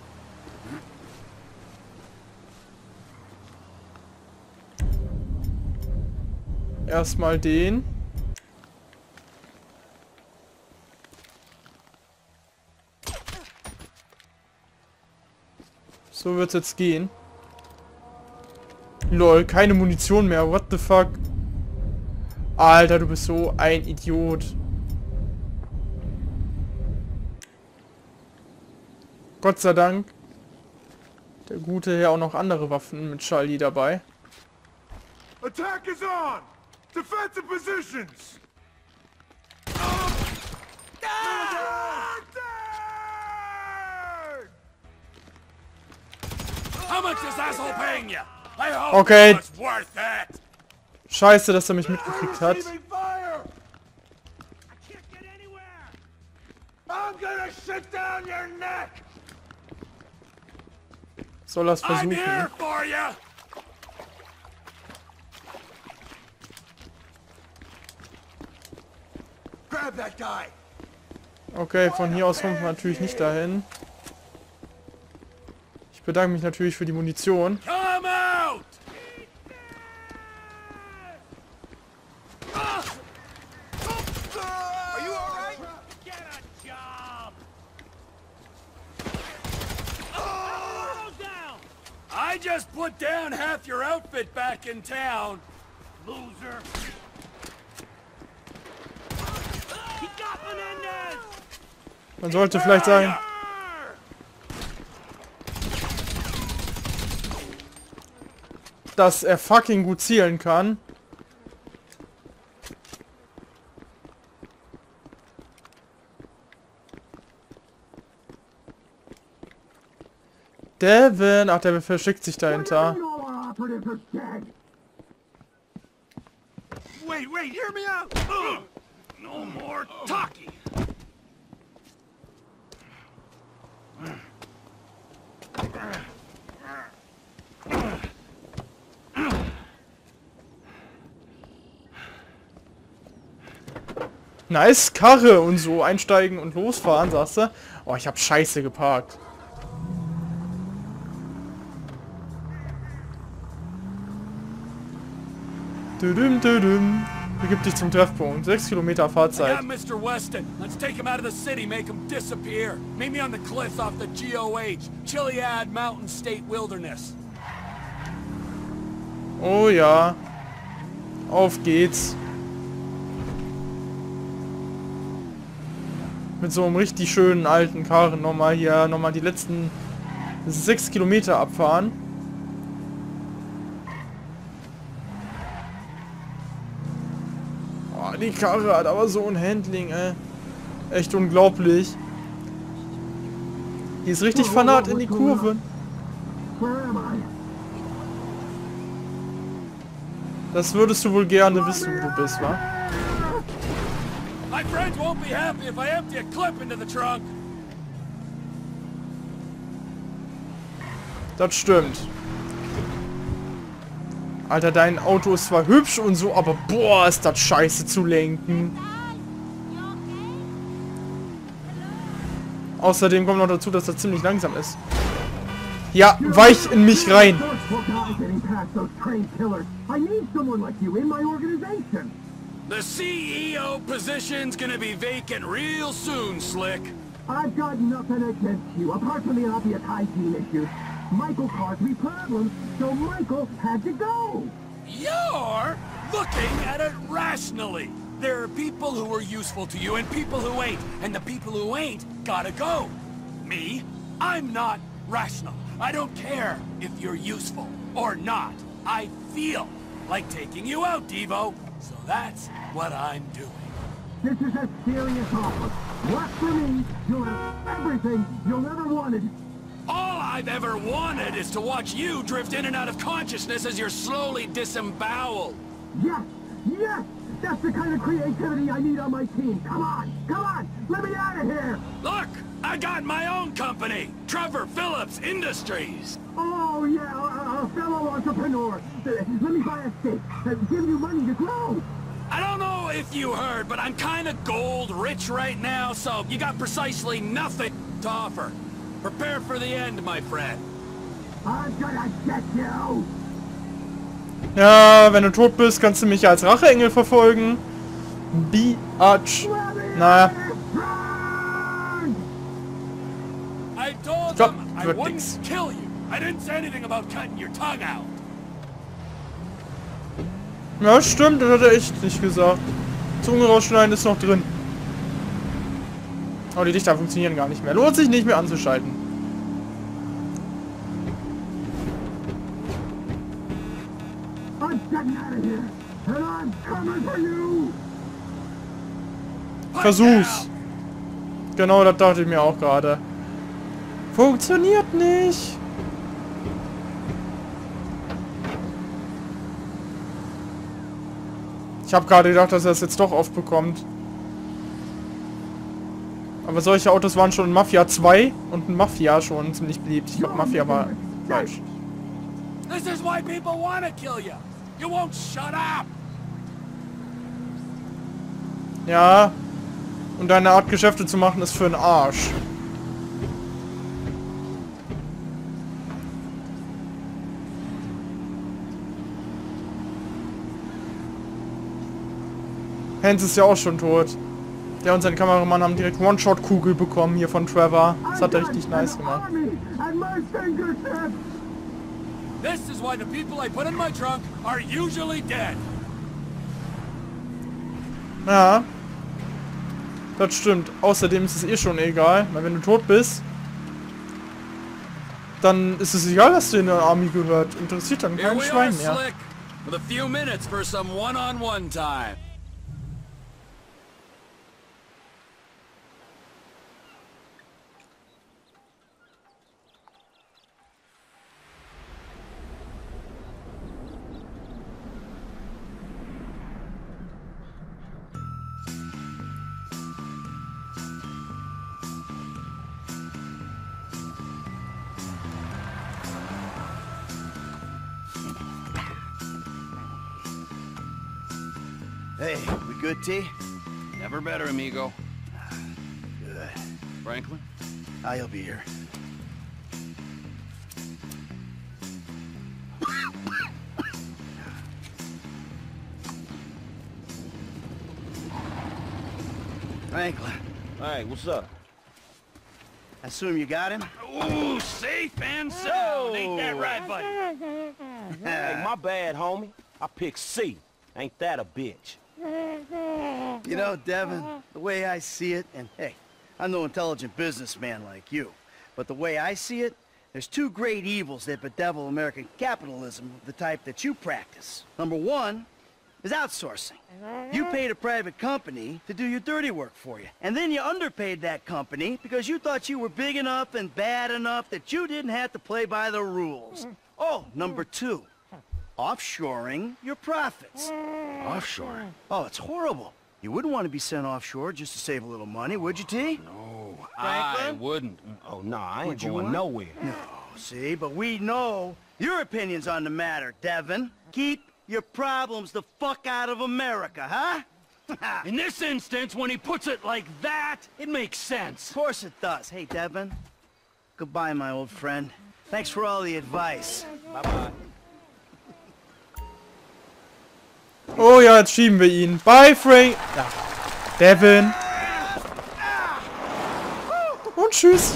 Erstmal den. So wird's jetzt gehen. Lol, keine Munition mehr. What the fuck? Alter, du bist so ein Idiot. Gott sei Dank. Der Gute hier auch noch andere Waffen mit Charlie dabei. Attack is on! Defensive positions! How much is asshole paying you? I hope Okay. it's worth it. Scheiße, dass er mich mitgekriegt hat. I'm gonna shit down your neck! Soll er's I'm here versuchen. for you. Grab that guy! Okay, von hier aus kommt man natürlich nicht dahin. Ich bedanke mich natürlich für die Munition. Come out! Are you alright? Get a job! I just put down half your outfit back in town, loser. He got Menendez! Man sollte vielleicht sagen, dass er fucking gut zielen kann. Devin, ach, der versteckt sich dahinter. Wait, wait, hear me out! Ugh. No more talking! Nice Karre und so einsteigen und losfahren, sagst du? Oh, ich hab scheiße geparkt. Düdüm, düdüm. Begib dich zum Treffpunkt. Sechs Kilometer I Fahrzeit. got Mister Weston. Let's take him out of the city, make him disappear. Meet me on the cliffs off the G O H, Chiliad Mountain State Wilderness. Oh ja. Auf geht's. Mit so einem richtig schönen alten Karren nochmal hier, nochmal die letzten sechs Kilometer abfahren. Oh, die Karre hat aber so ein Handling, ey. Echt unglaublich. Die ist richtig fanat in die Kurve. Das würdest du wohl gerne wissen, wo du bist, wa? My friends won't be happy if I empty a clip into the trunk. Das stimmt. Alter, dein Auto ist zwar hübsch und so, aber boah, ist das scheiße zu lenken. Außerdem kommt noch dazu, dass das ziemlich langsam ist. Ja, weich in mich rein. The C E O position's gonna be vacant real soon, Slick. I've got nothing against you, apart from the obvious hygiene issues. Michael caused me problems, so Michael had to go. You're looking at it rationally. There are people who are useful to you and people who ain't. And the people who ain't gotta go. Me? I'm not rational. I don't care if you're useful or not. I feel like taking you out, Devo. So that's what I'm doing. This is a serious offer. Work for me, you'll have everything you'll ever wanted. All I've ever wanted is to watch you drift in and out of consciousness as you're slowly disemboweled. Yes, yes! That's the kind of creativity I need on my team. Come on, come on, let me out of here! Look, I got my own company, Trevor Phillips Industries. Oh, yeah, a, a fellow entrepreneur. Uh, let me buy a stake. Uh, give you money to grow. I don't know if you heard, but I'm kind of gold rich right now, so you got precisely nothing to offer. Prepare for the end, my friend. I'm gonna get you. Ja, wenn du tot bist, kannst du mich als Racheengel verfolgen. Biatch. Naja. I told Stop. them I Wird wouldn't nix. kill you. I didn't say anything about cutting your tongue out. Ja, stimmt, das hat er echt nicht gesagt. Zunge rausschneiden ist noch drin. Aber die Lichter funktionieren gar nicht mehr. Lohnt sich nicht mehr anzuschalten. I'm getting out of here, and I'm coming for you. Versuch's. Genau, das dachte ich mir auch gerade. Funktioniert nicht. Ich habe gerade gedacht, dass er es jetzt doch aufbekommt. Aber solche Autos waren schon in Mafia zwei und in Mafia schon ziemlich beliebt. Ich glaube, Mafia war falsch. This is why people want to kill you. You won't shut up. Ja. Und deine Art Geschäfte zu machen ist für einen Arsch. Hans ist ja auch schon tot. Der und sein Kameramann haben direkt One-Shot-Kugel bekommen hier von Trevor. Das hat er richtig nice gemacht. This is why the people I put in my trunk are usually dead. Ja. Das stimmt. Außerdem ist es eh schon egal, weil wenn du tot bist, dann ist es egal, dass du in der Army gehört. Interessiert dann kein Schwein mehr. Slick, with a few minutes for some one-on-one time. Hey, we good, T? Never better, amigo. Good. Franklin? I'll be here. Franklin. Hey, what's up? I assume you got him? Ooh, safe and sound. Ain't that right, buddy? Hey, my bad, homie. I picked C. Ain't that a bitch? You know, Devin, the way I see it, and hey, I'm no intelligent businessman like you, but the way I see it, there's two great evils that bedevil American capitalism of the type that you practice. Number one is outsourcing. You paid a private company to do your dirty work for you, and then you underpaid that company because you thought you were big enough and bad enough that you didn't have to play by the rules. Oh, number two. Offshoring your profits. Offshore? Oh, it's horrible. You wouldn't want to be sent offshore just to save a little money, would you, T? No, Franklin? I wouldn't. Oh, nah, I ain't Would you going want? nowhere. No, see, but we know your opinions on the matter, Devin. Keep your problems the fuck out of America, huh? In this instance, when he puts it like that, it makes sense. Of course it does. Hey, Devin. Goodbye, my old friend. Thanks for all the advice. Bye-bye. Oh ja, jetzt schieben wir ihn. Bye, Frank. Ja. Devin. Und tschüss.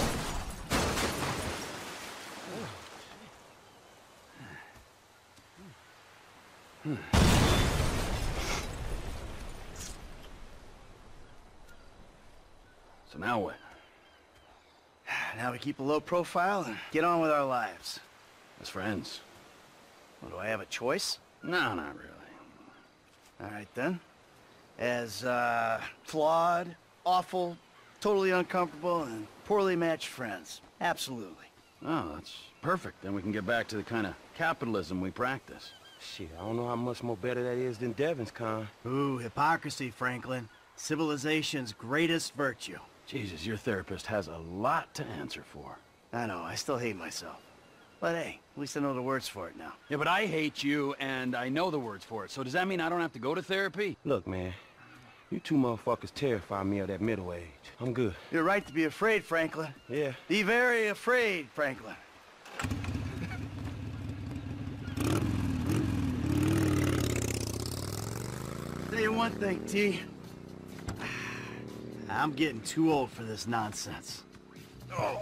So now what? Now we keep a low profile and get on with our lives. As friends. Well, do I have a choice? No, not really. All right, then. As, uh, flawed, awful, totally uncomfortable, and poorly matched friends. Absolutely. Oh, that's perfect. Then we can get back to the kind of capitalism we practice. Shit, I don't know how much more better that is than Devon's con. Ooh, hypocrisy, Franklin. Civilization's greatest virtue. Jesus, your therapist has a lot to answer for. I know, I still hate myself. But hey, at least I know the words for it now. Yeah, but I hate you, and I know the words for it. So does that mean I don't have to go to therapy? Look, man, you two motherfuckers terrify me of that middle age. I'm good. You're right to be afraid, Franklin. Yeah. Be very afraid, Franklin. Tell you one thing, T. I'm getting too old for this nonsense. Oh.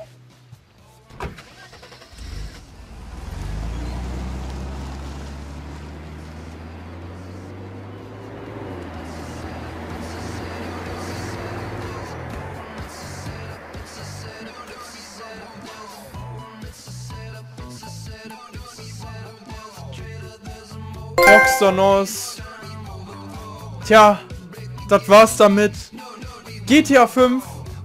Roxtanos. Tja, das war's damit. G T A fünf.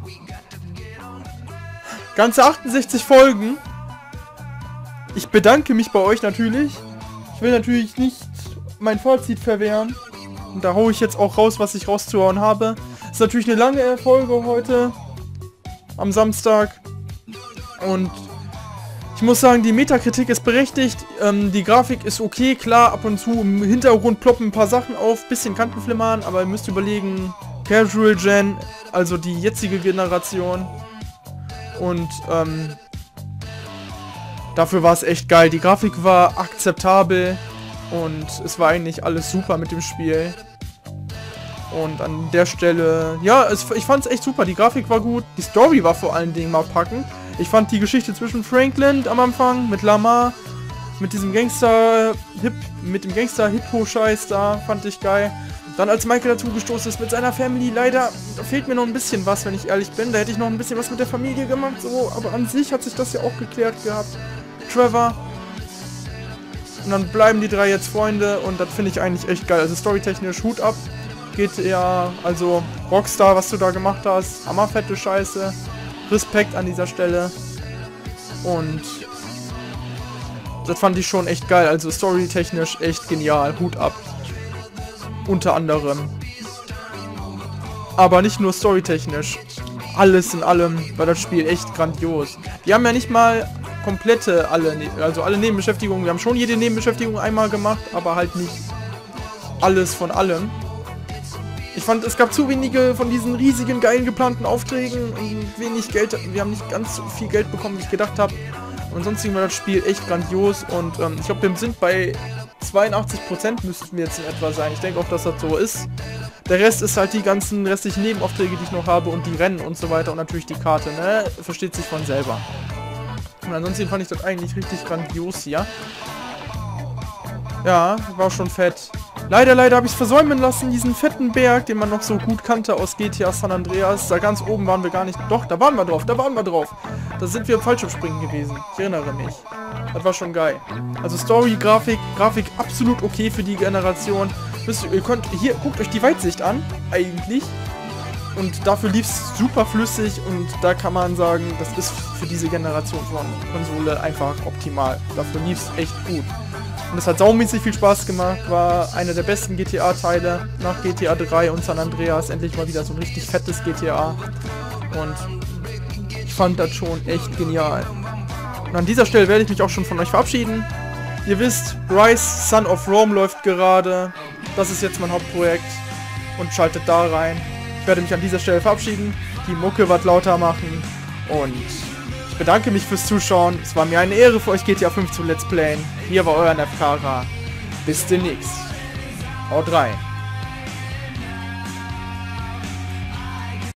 Ganze achtundsechzig Folgen. Ich bedanke mich bei euch natürlich. Ich will natürlich nicht mein Fazit verwehren. Und da haue ich jetzt auch raus, was ich rauszuhauen habe. Ist natürlich eine lange Folge heute. Am Samstag. Und ich muss sagen, die Metakritik ist berechtigt. Ähm, die Grafik ist okay, klar, ab und zu im Hintergrund ploppen ein paar Sachen auf, bisschen Kantenflimmern, aber ihr müsst überlegen, Casual Gen, also die jetzige Generation. Und ähm, dafür war es echt geil. Die Grafik war akzeptabel und es war eigentlich alles super mit dem Spiel. Und an der Stelle, ja, es, ich fand es echt super. Die Grafik war gut, die Story war vor allen Dingen mal packend. Ich fand die Geschichte zwischen Franklin am Anfang, mit Lamar, mit diesem Gangster-Hip, mit dem Gangster-Hippo-Scheiß da, fand ich geil. Dann als Michael dazu gestoßen ist mit seiner Family, leider fehlt mir noch ein bisschen was, wenn ich ehrlich bin. Da hätte ich noch ein bisschen was mit der Familie gemacht, so, aber an sich hat sich das ja auch geklärt gehabt. Trevor. Und dann bleiben die drei jetzt Freunde und das finde ich eigentlich echt geil. Also storytechnisch Hut ab. G T A, also Rockstar, was du da gemacht hast. Hammerfette Scheiße. Respekt an dieser Stelle. Und das fand ich schon echt geil. Also storytechnisch echt genial. Hut ab. Unter anderem. Aber nicht nur storytechnisch. Alles in allem war das Spiel echt grandios. Die haben ja nicht mal komplette, alle, also alle Nebenbeschäftigungen. Wir haben schon jede Nebenbeschäftigung einmal gemacht, aber halt nicht alles von allem. Ich fand, es gab zu wenige von diesen riesigen, geilen, geplanten Aufträgen und wenig Geld. Wir haben nicht ganz so viel Geld bekommen, wie ich gedacht habe. Und ansonsten war das Spiel echt grandios und ähm, ich glaube, wir sind bei zweiundachtzig Prozent müssten wir jetzt in etwa sein. Ich denke auch, dass das so ist. Der Rest ist halt die ganzen restlichen Nebenaufträge, die ich noch habe und die Rennen und so weiter und natürlich die Karte, ne? Versteht sich von selber. Und ansonsten fand ich das eigentlich richtig grandios hier. Ja, war schon fett. Leider, leider habe ich es versäumen lassen, diesen fetten Berg, den man noch so gut kannte aus G T A San Andreas. Da ganz oben waren wir gar nicht. Doch, da waren wir drauf, da waren wir drauf. Da sind wir im Fallschirmspringen gewesen. Ich erinnere mich. Das war schon geil. Also Story, Grafik, Grafik absolut okay für die Generation. Wisst ihr, ihr könnt, hier, guckt euch die Weitsicht an, eigentlich. Und dafür lief es super flüssig und da kann man sagen, das ist für diese Generation von Konsole einfach optimal. Dafür lief es echt gut. Und es hat saumäßig viel Spaß gemacht, war einer der besten G T A-Teile nach G T A drei und San Andreas. Endlich mal wieder so ein richtig fettes G T A. Und ich fand das schon echt genial. Und an dieser Stelle werde ich mich auch schon von euch verabschieden. Ihr wisst, Rise Son of Rome läuft gerade. Das ist jetzt mein Hauptprojekt. Und schaltet da rein. Ich werde mich an dieser Stelle verabschieden, die Mucke was lauter machen. Und ich bedanke mich fürs Zuschauen. Es war mir eine Ehre für euch G T A fünf zu Let's Playen. Hier war euer Nefkara. Bis demnächst. Haut rein.